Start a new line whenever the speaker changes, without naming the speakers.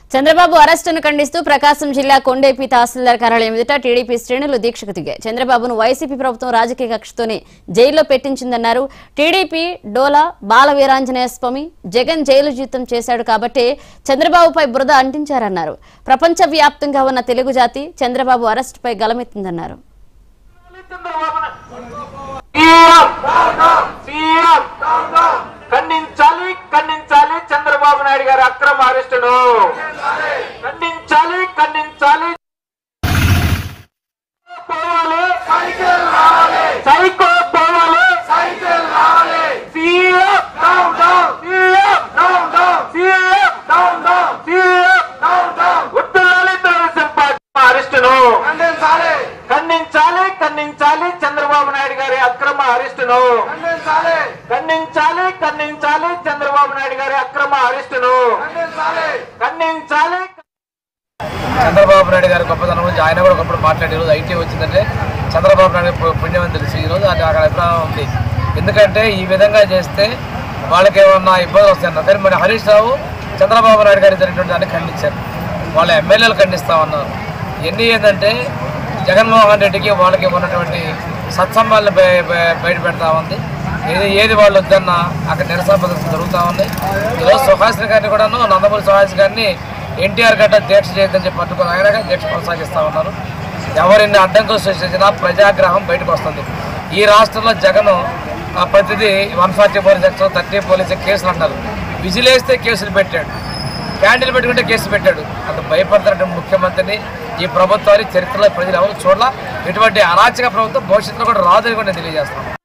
చంద్రబాబు అరెస్టును ఖండిస్తూ ప్రకాశం జిల్లా కొండేపి తహసీల్దార్ కార్యాలయం ఎదుట టీడీపీ శ్రేణులు దీక్షకు దిగాయి. చంద్రబాబును వైసీపీ ప్రభుత్వం రాజకీయ కక్షతోనే జైల్లో పెట్టించిందన్నారు. టీడీపీ డోలా బాల వీరాంజనేయ స్వామి జగన్ జైలు జీవితం చేశాడు కాబట్టి చంద్రబాబుపై బురద అంటించారన్నారు. ప్రపంచ వ్యాప్తంగా ఉన్న తెలుగు జాతి చంద్రబాబు అరెస్టుపై గలమెత్తిందన్నారు.
ఖండించాలి ఖండించాలి చంద్రబాబు నాయుడు గారి అక్రమ అరెస్టును ఖండించాలి ఖండించాలి పోవాలి సైకో పోవాలి CM down down CM down down CM down down CM down down ఉత్తరాలి తెలుగుదేశం పార్టీ అరెస్టును ఖండించాలి ఖండించాలి ఖండించాలి చంద్రబాబు నాయుడు గారి అక్రమ అరెస్టును ఖండించాలి ఖండించాలి ఖండించాలి చంద్రబాబు నాయుడు గారి అక్రమ అరెస్టును ఖండించాలి.
చంద్రబాబు నాయుడు గారి గొప్పతనం గురించి ఆయన కూడా ఒకప్పుడు మాట్లాడే రోజు ఐటీ వచ్చిందంటే చంద్రబాబు నాయుడు పుణ్యం అని తెలిసి ఈరోజు అది అక్కడ అభిప్రాయం ఉంది. ఎందుకంటే ఈ విధంగా చేస్తే వాళ్ళకి ఏమన్నా ఇబ్బందులు వస్తాయన్నారు. కానీ మరి హరీష్ రావు చంద్రబాబు నాయుడు గారి జరిగినటువంటి దాన్ని ఖండించారు. వాళ్ళ ఎమ్మెల్యేలు ఖండిస్తామన్నారు. ఎన్ని ఏంటంటే జగన్మోహన్ రెడ్డికి వాళ్ళకి ఉన్నటువంటి సత్సంబాలను బయట పెడతా ఉంది. ఏది వాళ్ళు వద్దన్నా అక్కడ నిరసన ప్రదర్శన జరుగుతూ ఉన్నాయి. ఈరోజు సుహాసిని గారిని కూడాను నందమూరి సుహాసిని గారిని ఎన్టీఆర్ గడ్డ దీక్ష చేయొద్దని చెప్పి పట్టుకుని ఆయన దీక్ష కొనసాగిస్తూ ఉన్నారు. ఎవరిన్ని అడ్డంకులు సృష్టించినా ప్రజాగ్రహం బయటకు వస్తుంది. ఈ రాష్ట్రంలో జగన్ ప్రతిదీ 144 సెక్షన్ 30 పోలీసు కేసులు అన్నారు. విజిలేస్తే కేసులు పెట్టాడు, క్యాండిల్ పెట్టుకుంటే కేసు పెట్టాడు. అంత భయపడుతున్నటువంటి ముఖ్యమంత్రిని ఈ ప్రభుత్వాన్ని చరిత్రలో ప్రజలు ఎవరు చూడాల. ఇటువంటి అరాచక ప్రభుత్వం భవిష్యత్తులో కూడా రాదని కూడా నేను తెలియజేస్తాను.